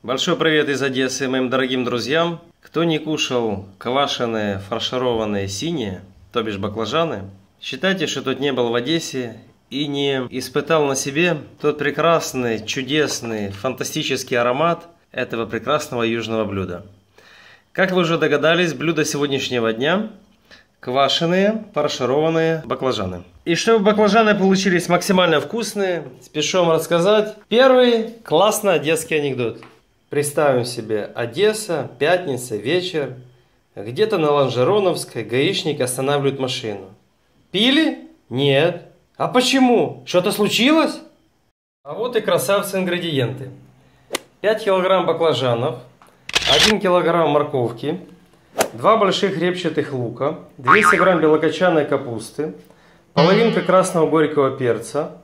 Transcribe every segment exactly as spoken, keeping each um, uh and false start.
Большой привет из Одессы моим дорогим друзьям. Кто не кушал квашеные, фаршированные синие, то бишь баклажаны, считайте, что тот не был в Одессе и не испытал на себе тот прекрасный, чудесный, фантастический аромат этого прекрасного южного блюда. Как вы уже догадались, блюдо сегодняшнего дня – квашеные, фаршированные баклажаны. И чтобы баклажаны получились максимально вкусные, спешу вам рассказать первый классный одесский анекдот. Представим себе Одесса, пятница, вечер. Где-то на Лонжероновской гаишник останавливает машину. Пили? Нет. А почему? Что-то случилось? А вот и красавцы ингредиенты. пять килограмм баклажанов, один килограмм морковки, два больших репчатых лука, двести грамм белокочанной капусты, половинка красного горького перца,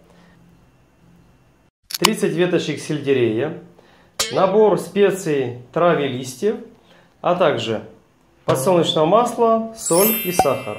тридцать веточек сельдерея, набор специй, трав и листьев, а также подсолнечное масло, соль и сахар.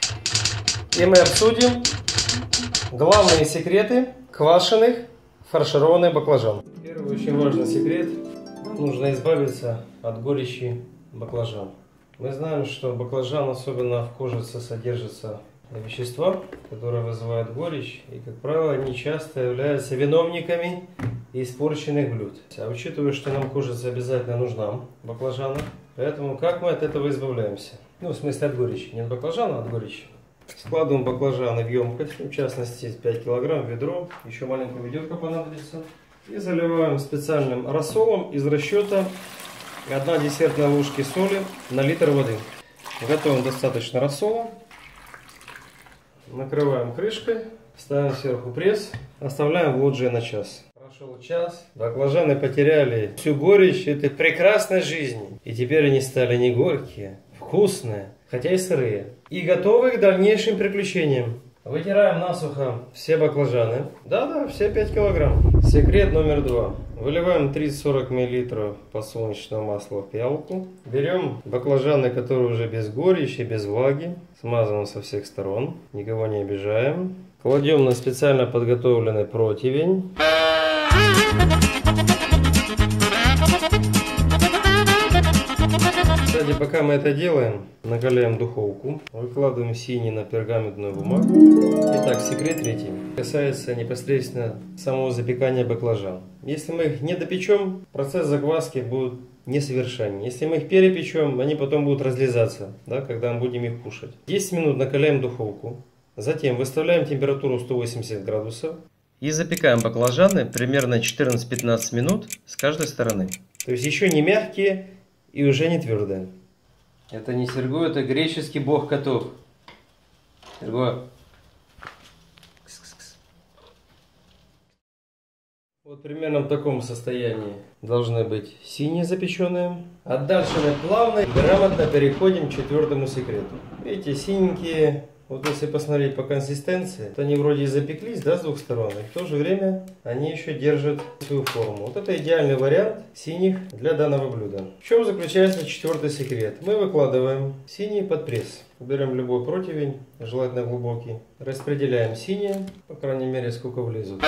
И мы обсудим главные секреты квашеных фаршированных баклажан. Первый очень важный секрет. Нужно избавиться от горечи баклажан. Мы знаем, что баклажан, особенно в кожице, содержится вещества, которые вызывают горечь, и, как правило, они часто являются виновниками испорченных блюд. А учитывая, что нам кожица обязательно нужна в баклажанах, поэтому как мы от этого избавляемся? Ну, в смысле от горечи. Не от баклажана, а от горечи. Складываем баклажаны в емкость, в частности пять килограмм в ведро, еще маленькая ведерко понадобится. И заливаем специальным рассолом из расчета одна десертная ложки соли на литр воды. Готовим достаточно рассола. Накрываем крышкой, ставим сверху пресс, оставляем в лоджии на час. Прошел час, баклажаны потеряли всю горечь этой прекрасной жизни. И теперь они стали не горькие, вкусные, хотя и сырые. И готовы к дальнейшим приключениям. Вытираем насухо все баклажаны. Да-да, все пять килограмм. Секрет номер два. Выливаем тридцать-сорок миллилитров подсолнечного масла в пиалку. Берем баклажаны, которые уже без горечи, без влаги. Смазываем со всех сторон. Никого не обижаем. Кладем на специально подготовленный противень. Кстати, пока мы это делаем, накаляем духовку, выкладываем синий на пергаментную бумагу. Итак, секрет третий касается непосредственно самого запекания баклажан. Если мы их не допечем, процесс закваски будет несовершенен. Если мы их перепечем, они потом будут разлезаться, да, когда мы будем их кушать. десять минут накаляем духовку, затем выставляем температуру сто восемьдесят градусов и запекаем баклажаны примерно четырнадцать-пятнадцать минут с каждой стороны. То есть еще не мягкие и уже не твердые. Это не Серго, это греческий бог котов. Серго. Кс-кс-кс. Вот примерно в таком состоянии должны быть синие запеченные. А дальше мы плавно и грамотно переходим к четвертому секрету. Видите, синенькие, вот если посмотреть по консистенции, то они вроде и запеклись, да, с двух сторон, и в то же время они еще держат свою форму. Вот это идеальный вариант синих для данного блюда. В чем заключается четвертый секрет? Мы выкладываем синий под пресс. Берем любой противень, желательно глубокий. Распределяем синие, по крайней мере, сколько влезут.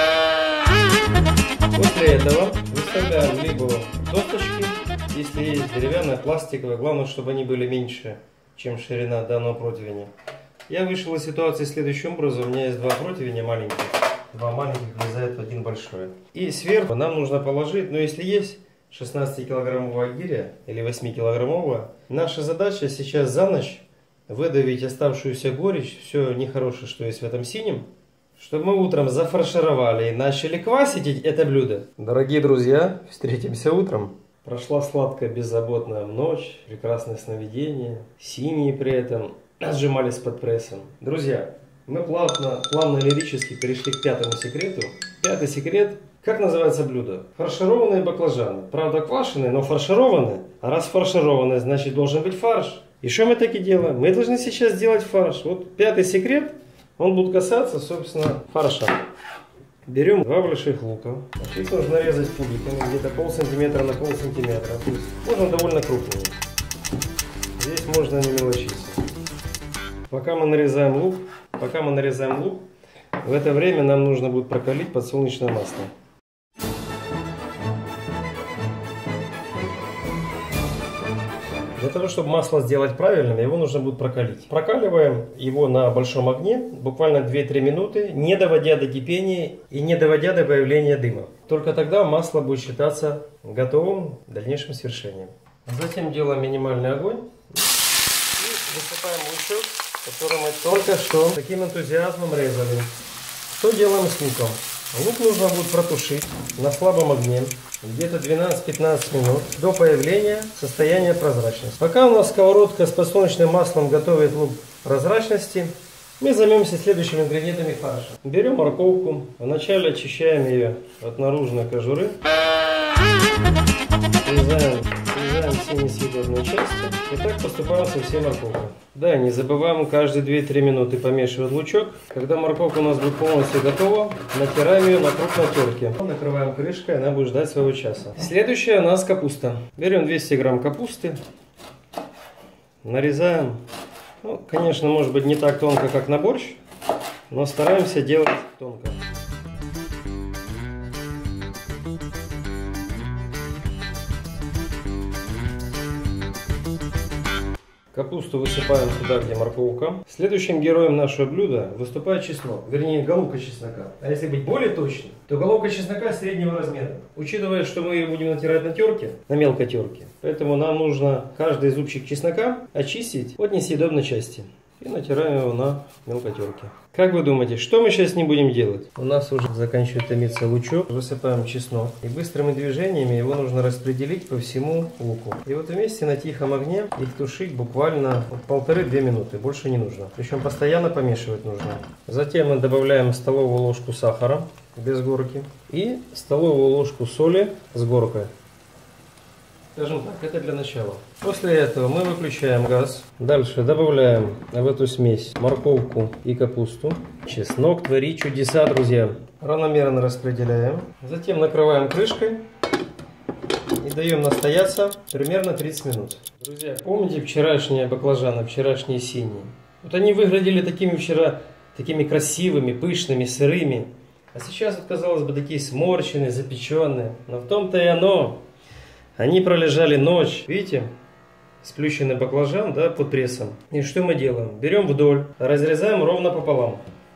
После этого выставляем либо досточки, если есть деревянная, пластиковая, главное, чтобы они были меньше, чем ширина данного противня. Я вышел из ситуации следующим образом. У меня есть два противня маленьких. Два маленьких влезает в один большой. И сверху нам нужно положить, но если есть шестнадцатикилограммовая гиря или восьмикилограммовая, наша задача сейчас за ночь выдавить оставшуюся горечь, все нехорошее, что есть в этом синем, чтобы мы утром зафаршировали и начали квасить это блюдо. Дорогие друзья, встретимся утром. Прошла сладкая, беззаботная ночь, прекрасное сновидение, синие при этом сжимались под прессом. Друзья, мы плавно, плавно лирически перешли к пятому секрету. Пятый секрет. Как называется блюдо? Фаршированные баклажаны. Правда, квашеные, но фаршированные. А раз фаршированные, значит должен быть фарш. И что мы таки делаем? Мы должны сейчас сделать фарш. Вот пятый секрет, он будет касаться, собственно, фарша. Берем два больших лука. Их нужно нарезать кубиками, где-то пол сантиметра на пол сантиметра. Можно довольно крупными. Здесь можно не мелочиться. Пока мы нарезаем лук, пока мы нарезаем лук, в это время нам нужно будет прокалить подсолнечное масло. Для того, чтобы масло сделать правильным, его нужно будет прокалить. Прокаливаем его на большом огне, буквально две-три минуты, не доводя до кипения и не доводя до появления дыма. Только тогда масло будет считаться готовым к дальнейшим свершениям. Затем делаем минимальный огонь и высыпаем лучок, который мы только что с таким энтузиазмом резали. Что делаем с луком? Лук нужно будет протушить на слабом огне где-то двенадцать-пятнадцать минут до появления состояния прозрачности. Пока у нас сковородка с подсолнечным маслом готовит лук прозрачности, мы займемся следующими ингредиентами фарша. Берем морковку, вначале очищаем ее от наружной кожуры, срезаем, срезаем все несъедобные части и так поступаем со всей морковкой. Да, не забываем каждые две-три минуты помешивать лучок. Когда морковка у нас будет полностью готова, натираем ее на крупной терке. Накрываем крышкой, она будет ждать своего часа. Следующая у нас капуста. Берем двести грамм капусты, нарезаем. Ну, конечно, может быть не так тонко, как на борщ, но стараемся делать тонко. Капусту высыпаем туда, где морковка. Следующим героем нашего блюда выступает чеснок, вернее головка чеснока. А если быть более точным, то головка чеснока среднего размера. Учитывая, что мы ее будем натирать на терке, на мелкой терке, поэтому нам нужно каждый зубчик чеснока очистить от несъедобной части. И натираем его на мелкой терке. Как вы думаете, что мы сейчас не будем делать? У нас уже заканчивает томиться лучок. Высыпаем чеснок. И быстрыми движениями его нужно распределить по всему луку. И вот вместе на тихом огне их тушить буквально полторы-две минуты. Больше не нужно. Причем постоянно помешивать нужно. Затем мы добавляем столовую ложку сахара без горки. И столовую ложку соли с горкой. Скажем так, это для начала. После этого мы выключаем газ. Дальше добавляем в эту смесь морковку и капусту. Чеснок творит чудеса, друзья. Равномерно распределяем. Затем накрываем крышкой и даем настояться примерно тридцать минут. Друзья, помните вчерашние баклажаны, вчерашние синие? Вот они выглядели такими вчера, такими красивыми, пышными, сырыми. А сейчас, вот, казалось бы, такие сморщенные, запеченные. Но в том-то и оно. Они пролежали ночь, видите, сплющенный баклажан, да, под прессом. И что мы делаем? Берем вдоль, разрезаем ровно пополам.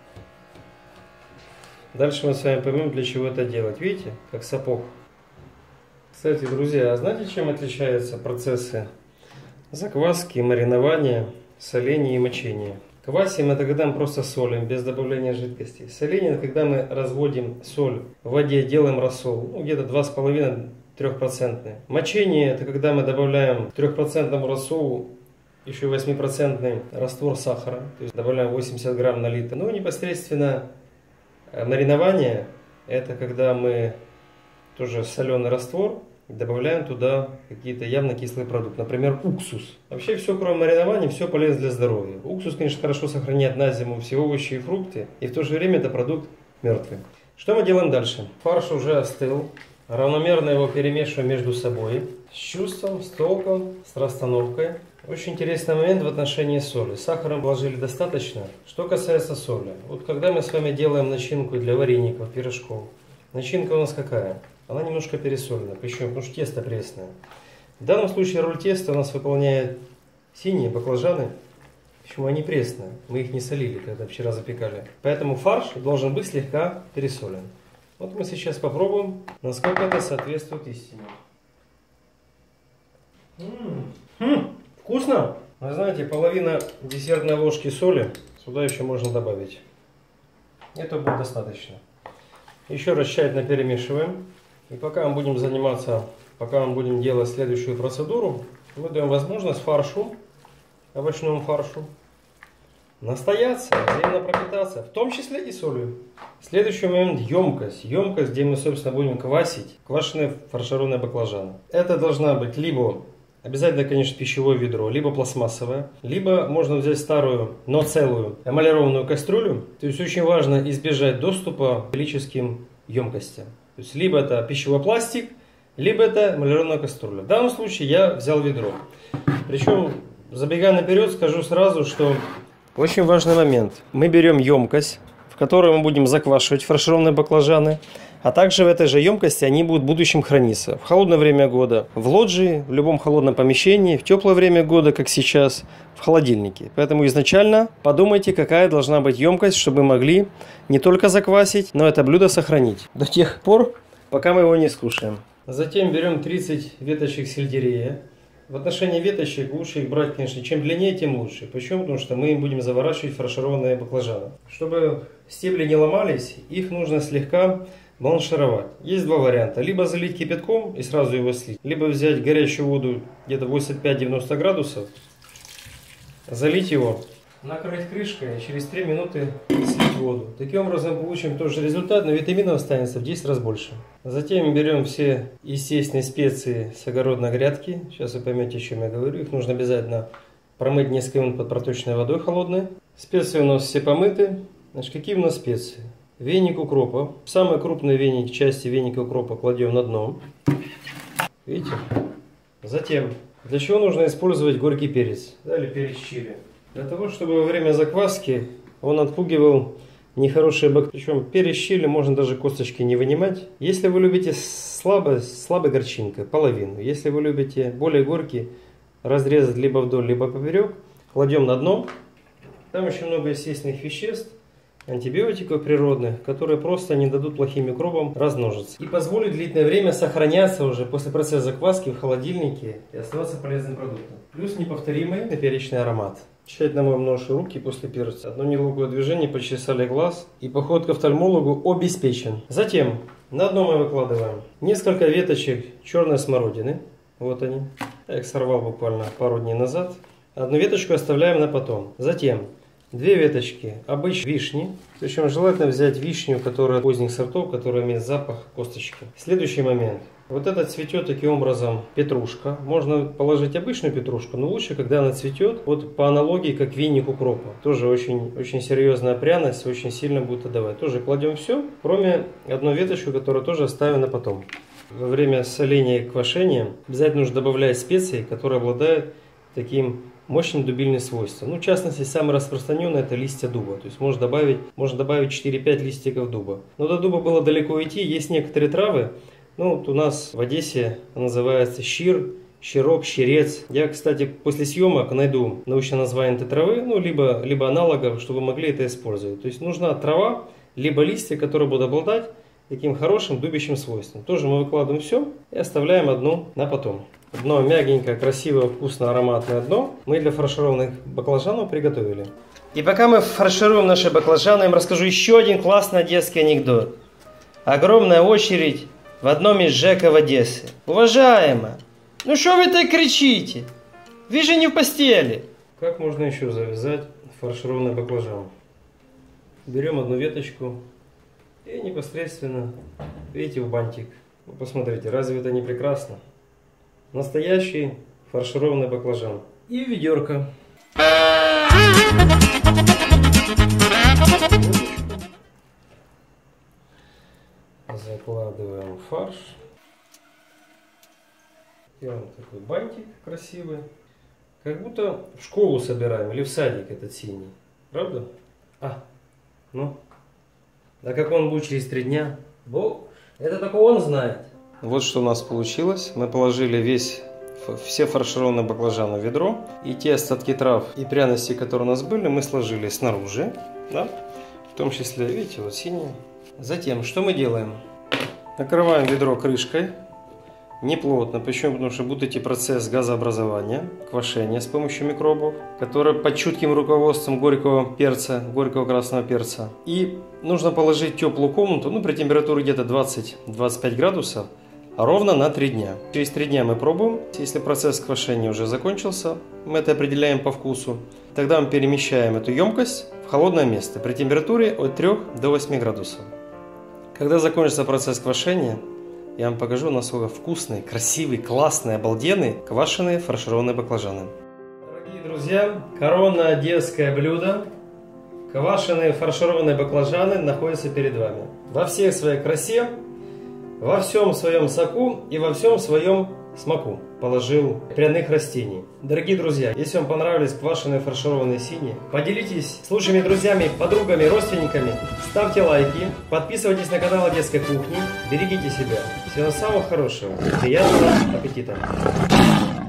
Дальше мы с вами поймем, для чего это делать. Видите, как сапог. Кстати, друзья, а знаете, чем отличаются процессы закваски, маринования, соления и мочения? Квасим — это когда мы просто солим, без добавления жидкости. Соление — это когда мы разводим соль в воде, делаем рассол, ну, где-то два с половиной трехпроцентные. Мочение — это когда мы добавляем к трехпроцентному рассолу еще восьмипроцентный раствор сахара, то есть добавляем восемьдесят грамм на литр. Ну, непосредственно маринование — это когда мы тоже соленый раствор добавляем туда какие-то явно кислые продукты, например, уксус. Вообще все, кроме маринования, все полезно для здоровья. Уксус, конечно, хорошо сохраняет на зиму все овощи и фрукты, и в то же время это продукт мертвый. Что мы делаем дальше? Фарш уже остыл. Равномерно его перемешиваем между собой, с чувством, с толком, с расстановкой. Очень интересный момент в отношении соли. Сахара вложили достаточно. Что касается соли. Вот когда мы с вами делаем начинку для вареников, пирожков, начинка у нас какая? Она немножко пересолена. Почему? Потому что тесто пресное. В данном случае роль теста у нас выполняет синие баклажаны. Почему они пресные? Мы их не солили, когда вчера запекали. Поэтому фарш должен быть слегка пересолен. Вот мы сейчас попробуем, насколько это соответствует истине. М-м-м, вкусно! Вы знаете, половина десертной ложки соли сюда еще можно добавить. Это будет достаточно. Еще раз тщательно перемешиваем. И пока мы будем заниматься, пока мы будем делать следующую процедуру, мы даем возможность фаршу, овощному фаршу, настояться, взаимно пропитаться, в том числе и солью. Следующий момент — емкость. Емкость, где мы, собственно, будем квасить квашеные фаршированные баклажаны. Это должна быть либо, обязательно, конечно, пищевое ведро, либо пластмассовое, либо можно взять старую, но целую эмалированную кастрюлю. То есть очень важно избежать доступа к металлическим емкостям. То есть либо это пищевой пластик, либо это эмалированная кастрюля. В данном случае я взял ведро. Причем, забегая наперед, скажу сразу, что очень важный момент. Мы берем емкость, в которой мы будем заквашивать фаршированные баклажаны. А также в этой же емкости они будут в будущем храниться. В холодное время года в лоджии, в любом холодном помещении, в теплое время года, как сейчас, в холодильнике. Поэтому изначально подумайте, какая должна быть емкость, чтобы мы могли не только заквасить, но это блюдо сохранить до тех пор, пока мы его не скушаем. Затем берем тридцать веточек сельдерея. В отношении веточек лучше их брать, конечно, чем длиннее, тем лучше. Почему? Потому что мы им будем заворачивать фаршированные баклажаны. Чтобы стебли не ломались, их нужно слегка бланшировать. Есть два варианта. Либо залить кипятком и сразу его слить. Либо взять горячую воду где-то восемьдесят пять — девяносто градусов, залить его, накрыть крышкой и через три минуты слить воду. Таким образом получим тот же результат, но витаминов останется в десять раз больше. Затем берем все естественные специи с огородной грядки. Сейчас вы поймете, о чем я говорю. Их нужно обязательно промыть несколько минут под проточной водой холодной. Специи у нас все помыты. Значит, какие у нас специи? Веник укропа. Самые крупные веники, части веника укропа кладем на дно. Видите? Затем, для чего нужно использовать горький перец? Да, или перец чили? Для того, чтобы во время закваски он отпугивал нехорошие бактерии. Причем перец чили можно даже косточки не вынимать. Если вы любите слабо, слабой горчинкой, половину. Если вы любите более горький, разрезать либо вдоль, либо поперек. Кладем на дно. Там очень много естественных веществ, антибиотиков природных, которые просто не дадут плохим микробам размножиться. И позволят длительное время сохраняться уже после процесса закваски в холодильнике и оставаться полезным продуктом. Плюс неповторимый перечный аромат. Тщательно моем нож и руки после перца. Одно неловкое движение, почесали глаз, и поход к офтальмологу обеспечен. Затем на дно мы выкладываем несколько веточек черной смородины. Вот они. Я их сорвал буквально пару дней назад. Одну веточку оставляем на потом. Затем две веточки обычной вишни. Причем желательно взять вишню, которая поздних сортов, которая имеет запах косточки. Следующий момент. Вот это цветет таким образом петрушка. Можно положить обычную петрушку, но лучше, когда она цветет, вот по аналогии, как веник укропа. Тоже очень, очень серьезная пряность, очень сильно будет отдавать. Тоже кладем все, кроме одной веточку, которую тоже оставим на потом. Во время соления и квашения обязательно нужно добавлять специи, которые обладают таким мощным дубильным свойством. Ну, в частности, самое распространенное — это листья дуба. То есть можно добавить, можно добавить четыре-пять листиков дуба. Но до дуба было далеко идти. Есть некоторые травы. Ну, вот у нас в Одессе называется щир, щирок, щирец. Я, кстати, после съемок найду научное название этой травы, ну, либо, либо аналогов, чтобы вы могли это использовать. То есть нужна трава, либо листья, которые будут обладать таким хорошим дубящим свойством. Тоже мы выкладываем все и оставляем одну на потом. Дно мягенькое, красивое, вкусное, ароматное дно мы для фаршированных баклажанов приготовили. И пока мы фаршируем наши баклажаны, я вам расскажу еще один классный одесский анекдот. Огромная очередь в одном из ЖЭКов Одессы. Уважаемая, ну что вы так кричите? Вы же не в постели. Как можно еще завязать фаршированный баклажан? Берем одну веточку и непосредственно, видите, в бантик. Вы посмотрите, разве это не прекрасно? Настоящий фаршированный баклажан. И ведерко. Закладываем фарш. Делаем такой бантик красивый. Как будто в школу собираем или в садик этот синий. Правда? А, ну. Да как он будет через три дня? Бог, это только он знает. Вот что у нас получилось. Мы положили весь, все фаршированные баклажаны в ведро. И те остатки трав и пряностей, которые у нас были, мы сложили снаружи. Да? В том числе, видите, вот синие. Затем, что мы делаем? Накрываем ведро крышкой. Не плотно. Почему? Потому что будет идти процесс газообразования, квашения с помощью микробов, который под чутким руководством горького перца, горького красного перца. И нужно положить в теплую комнату, ну, при температуре где-то двадцать-двадцать пять градусов, ровно на три дня. Через три дня мы пробуем. Если процесс квашения уже закончился, мы это определяем по вкусу. Тогда мы перемещаем эту емкость в холодное место при температуре от трёх до восьми градусов. Когда закончится процесс квашения, я вам покажу, насколько вкусные, красивые, классные, обалденные квашеные фаршированные баклажаны. Дорогие друзья, коронное одесское блюдо, квашеные фаршированные баклажаны, находятся перед вами. Во всей своей красе, во всем своем соку и во всем своем смаку положил пряных растений. Дорогие друзья, если вам понравились квашеные фаршированные сини, поделитесь с лучшими друзьями, подругами, родственниками, ставьте лайки, подписывайтесь на канал Одесской кухни, берегите себя. Всего самого хорошего, приятного аппетита!